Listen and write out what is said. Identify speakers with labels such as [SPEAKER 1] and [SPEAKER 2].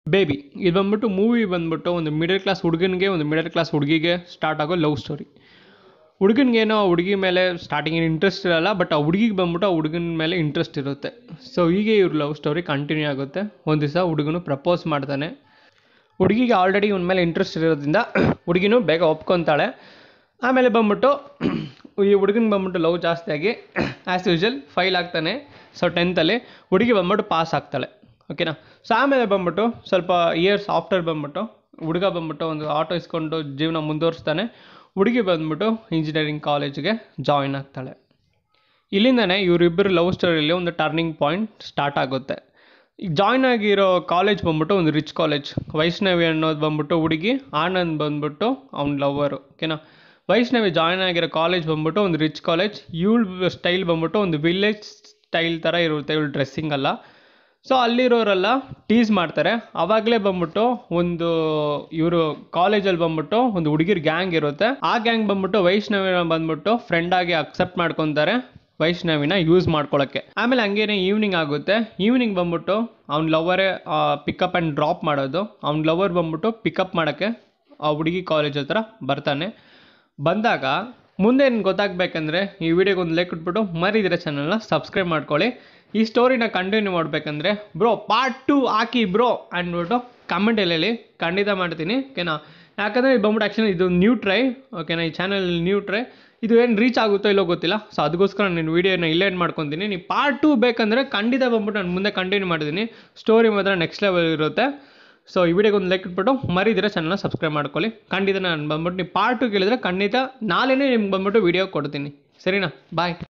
[SPEAKER 1] Baby ಇದು ಬಂದ್ಬಿಟ್ಟು movie ಬಂದ್ಬಿಟ್ಟು ಒಂದು ಮಿಡಲ್ ಕ್ಲಾಸ್ ಹುಡುಗನಿಗೆ ಒಂದು ಮಿಡಲ್ ಕ್ಲಾಸ್ ಹುಡುಗಿಗೆ ಸ್ಟಾರ್ಟ್ ಆಗೋ ಲವ್ ಸ್ಟೋರಿ. ಹುಡುಗನಿಗೇನೋ ಆ ಹುಡುಗಿ ಮೇಲೆ ಸ್ಟಾರ್ಟಿಂಗ್ ಏನು ಇಂಟ್ರೆಸ್ಟ್ ಇರಲ್ಲ, ಬಟ್ ಆ ಹುಡುಗಿಗೆ ಬಂದ್ಬಿಟ್ಟು ಆ ಹುಡುಗನ ಮೇಲೆ ಇಂಟ್ರೆಸ್ಟ್ ಇರುತ್ತೆ. ಸೊ ಹೀಗೆ ಇವ್ರ ಲವ್ ಸ್ಟೋರಿ ಕಂಟಿನ್ಯೂ ಆಗುತ್ತೆ. ಒಂದು ದಿವಸ ಹುಡುಗನು ಪ್ರಪೋಸ್ ಮಾಡ್ತಾನೆ. ಹುಡುಗಿಗೆ ಆಲ್ರೆಡಿ ಇವನ ಮೇಲೆ ಇಂಟ್ರೆಸ್ಟ್ ಇರೋದ್ರಿಂದ ಹುಡುಗಿನೂ ಬೇಗ ಒಪ್ಕೊತಾಳೆ. ಆಮೇಲೆ ಬಂದ್ಬಿಟ್ಟು ಈ ಹುಡುಗನ ಬಂದ್ಬಿಟ್ಟು ಲವ್ ಜಾಸ್ತಿ ಆಗಿ ಆ್ಯಸ್ ಯೂಶಲ್ ಫೈಲ್ ಆಗ್ತಾನೆ. ಸೊ 10th ಹುಡುಗಿ ಬಂದ್ಬಿಟ್ಟು ಪಾಸ್ ಆಗ್ತಾಳೆ. ಓಕೆನಾ. ಸೊ ಆಮೇಲೆ ಬಂದ್ಬಿಟ್ಟು ಸ್ವಲ್ಪ ಇಯರ್ಸ್ ಆಫ್ಟರ್ ಬಂದ್ಬಿಟ್ಟು ಹುಡುಗ ಬಂದ್ಬಿಟ್ಟು ಒಂದು ಆಟೋ ಇಸ್ಕೊಂಡು ಜೀವನ ಮುಂದುವರಿಸ್ತಾನೆ. ಹುಡುಗಿ ಬಂದ್ಬಿಟ್ಟು ಇಂಜಿನಿಯರಿಂಗ್ ಕಾಲೇಜ್ಗೆ ಜಾಯಿನ್ ಆಗ್ತಾಳೆ. ಇಲ್ಲಿಂದನೇ ಇವರಿಬ್ಬರು ಲವ್ ಸ್ಟೋರಿಯಲ್ಲಿ ಒಂದು ಟರ್ನಿಂಗ್ ಪಾಯಿಂಟ್ ಸ್ಟಾರ್ಟ್ ಆಗುತ್ತೆ. ಈಗ ಜಾಯ್ನ್ ಆಗಿರೋ ಕಾಲೇಜ್ ಬಂದ್ಬಿಟ್ಟು ಒಂದು ರಿಚ್ ಕಾಲೇಜ್. ವೈಷ್ಣವಿ ಅನ್ನೋದು ಬಂದ್ಬಿಟ್ಟು ಹುಡುಗಿ, ಆನಂದ್ ಬಂದ್ಬಿಟ್ಟು ಅವ್ನ ಲವ್ವರು. ಓಕೆನಾ. ವೈಷ್ಣವಿ ಜಾಯ್ನ್ ಆಗಿರೋ ಕಾಲೇಜ್ ಬಂದ್ಬಿಟ್ಟು ಒಂದು ರಿಚ್ ಕಾಲೇಜ್. ಇವಳ ಸ್ಟೈಲ್ ಬಂದ್ಬಿಟ್ಟು ಒಂದು ವಿಲೇಜ್ ಸ್ಟೈಲ್ ಥರ ಇರುತ್ತೆ ಇವಳು ಡ್ರೆಸ್ಸಿಂಗ್ ಎಲ್ಲ. ಸೊ ಅಲ್ಲಿರೋರೆಲ್ಲ ಟೀಸ್ ಮಾಡ್ತಾರೆ. ಆವಾಗಲೇ ಬಂದ್ಬಿಟ್ಟು ಒಂದು ಇವರು ಕಾಲೇಜಲ್ಲಿ ಬಂದ್ಬಿಟ್ಟು ಒಂದು ಹುಡುಗಿರ್ ಗ್ಯಾಂಗ್ ಇರುತ್ತೆ. ಆ ಗ್ಯಾಂಗ್ ಬಂದ್ಬಿಟ್ಟು ವೈಷ್ಣವಿನ ಬಂದ್ಬಿಟ್ಟು ಫ್ರೆಂಡ್ ಆಗಿ ಅಕ್ಸೆಪ್ಟ್ ಮಾಡ್ಕೊತಾರೆ, ವೈಷ್ಣವಿನ ಯೂಸ್ ಮಾಡ್ಕೊಳ್ಳೋಕ್ಕೆ. ಆಮೇಲೆ ಹಂಗೇನೆ ಈವ್ನಿಂಗ್ ಆಗುತ್ತೆ. ಈವ್ನಿಂಗ್ ಬಂದ್ಬಿಟ್ಟು ಅವ್ನ ಲವರೇ ಪಿಕಪ್ ಆ್ಯಂಡ್ ಡ್ರಾಪ್ ಮಾಡೋದು. ಅವ್ನ ಲವರ್ ಬಂದ್ಬಿಟ್ಟು ಪಿಕಪ್ ಮಾಡೋಕ್ಕೆ ಆ ಹುಡುಗಿ ಕಾಲೇಜ್ ಹತ್ರ ಬರ್ತಾನೆ. ಬಂದಾಗ ಮುಂದೆ ಏನು ಗೊತ್ತಾಗಬೇಕಂದ್ರೆ ಈ ವಿಡಿಯೋಗೆ ಒಂದು ಲೈಕ್ ಕೊಟ್ಬಿಟ್ಟು ಮರಿದಿರೋ ಚಾನಲ್ನ ಸಬ್ಸ್ಕ್ರೈಬ್ ಮಾಡ್ಕೊಳ್ಳಿ. ಈ ಸ್ಟೋರಿನ ಕಂಟಿನ್ಯೂ ಮಾಡಬೇಕಂದ್ರೆ ಬ್ರೋ ಪಾರ್ಟ್ 2 ಹಾಕಿ ಬ್ರೋ ಅಂದ್ಬಿಟ್ಟು ಕಮೆಂಟಲ್ಲಿ ಹೇಳಿ, ಖಂಡಿತ ಮಾಡ್ತೀನಿ. ಓಕೆನಾ. ಯಾಕಂದರೆ ಇದು ಬಂದ್ಬಿಟ್ಟು ಆ್ಯಕ್ಚುಲಿ ಇದು ನ್ಯೂ ಟ್ರೈ. ಓಕೆನಾ. ಈ ಚಾನಲ್ ನ್ಯೂ ಟ್ರೈ. ಇದು ಏನು ರೀಚ್ ಆಗುತ್ತೋ ಇಲ್ಲೋ ಗೊತ್ತಿಲ್ಲ. ಸೊ ಅದಕ್ಕೋಸ್ಕರ ನಾನು ವೀಡಿಯೋನ ಇಲ್ಲೇ ಏನು ಮಾಡ್ಕೊತೀನಿ. ನೀವು ಪಾರ್ಟ್ 2 ಬೇಕಂದರೆ ಖಂಡಿತ ಬಂದ್ಬಿಟ್ಟು ನಾನು ಮುಂದೆ ಕಂಟಿನ್ಯೂ ಮಾಡ್ತೀನಿ. ಸ್ಟೋರಿ ಮಾತ್ರ ನೆಕ್ಸ್ಟ್ ಲೆವೆಲ್ ಇರುತ್ತೆ. ಸೊ ಈ ವಿಡಿಯೋಗೆ ಒಂದು ಲೈಕ್ ಇಟ್ಬಿಟ್ಟು ಮರಿದಿರೋ ಚಾನಲ್ನ ಸಬ್ಸ್ಕ್ರೈಬ್ ಮಾಡ್ಕೊಳ್ಳಿ. ಖಂಡಿತ ನಾನು ಬಂದ್ಬಿಟ್ಟು ನೀವು ಪಾರ್ಟ್ 2 ಕೇಳಿದ್ರೆ ಖಂಡಿತ ನಾಳೆನೇ ನಿಮ್ಗೆ ಬಂದ್ಬಿಟ್ಟು ವೀಡಿಯೋ ಕೊಡ್ತೀನಿ. ಸರಿನಾ. ಬಾಯ್.